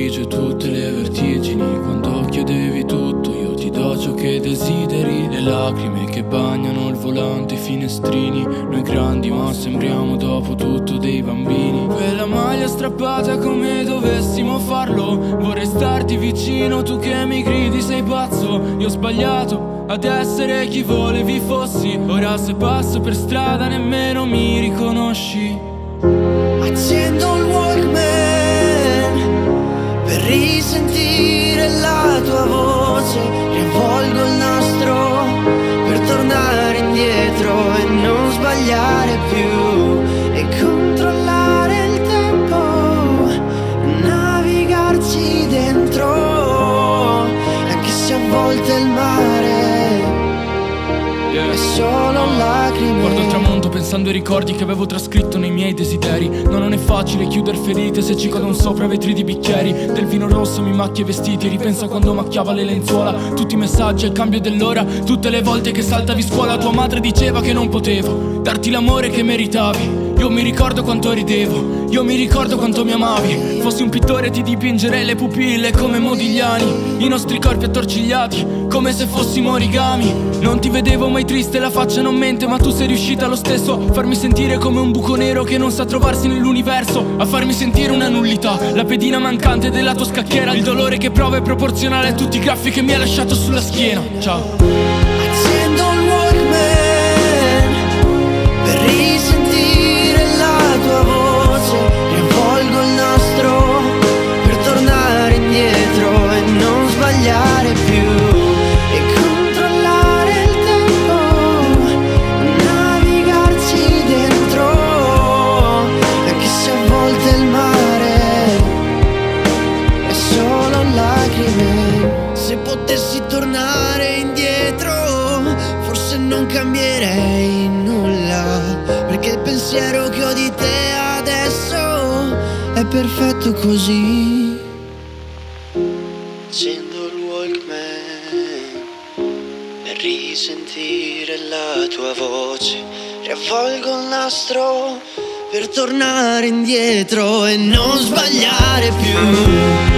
grigio e tutte le vertigini. Quando chiedevi tutto io ti do ciò che desideri. Le lacrime che bagnano il volante, i finestrini. Noi grandi ma sembriamo dopo tutto dei bambini. Quella maglia strappata come dovessimo farlo. Vorrei starti vicino, tu che mi gridi sei pazzo. Io ho sbagliato ad essere chi volevi fossi. Ora se passo per strada nemmeno mi riconosci. Accendo il Walkman per risentire la tua voce. Riavvolgo il nastro per tornare indietro e non sbagliare più. E controllare il tempo, navigarci dentro. Anche se a volte il mare è solo lacrime. Guardo il tramonto pensando ai ricordi che avevo trascritto nei miei desideri. No, non è facile chiudere ferite se ci cadono sopra vetri di bicchieri. Del vino rosso mi macchia i vestiti, ripenso a quando macchiava le lenzuola. Tutti i messaggi al cambio dell'ora, tutte le volte che saltavi scuola. Tua madre diceva che non potevo darti l'amore che meritavi. Io mi ricordo quanto ridevo, io mi ricordo quanto mi amavi. Fossi un pittore ti dipingerei le pupille come Modigliani. I nostri corpi attorcigliati come se fossimo origami. Non ti vedevo mai triste, la faccia non mente, ma tu sei riuscita lo stesso a farmi sentire come un buco nero che non sa trovarsi nell'universo. A farmi sentire una nullità, la pedina mancante della tua scacchiera. Il dolore che provo è proporzionale a tutti i graffi che mi hai lasciato sulla schiena. Ciao. Accendo il Walkman per risentire la tua voce. Riavvolgo il nastro per tornare indietro e non sbagliare più. E controllare il tempo, navigarci dentro. Anche se a volte il mare è solo lacrime. Se potessi tornare indietro forse non cambierei nulla, perché il pensiero che ho di te adesso è perfetto così. Accendo il Walkman per risentire la tua voce. Riavvolgo il nastro per tornare indietro e non sbagliare più.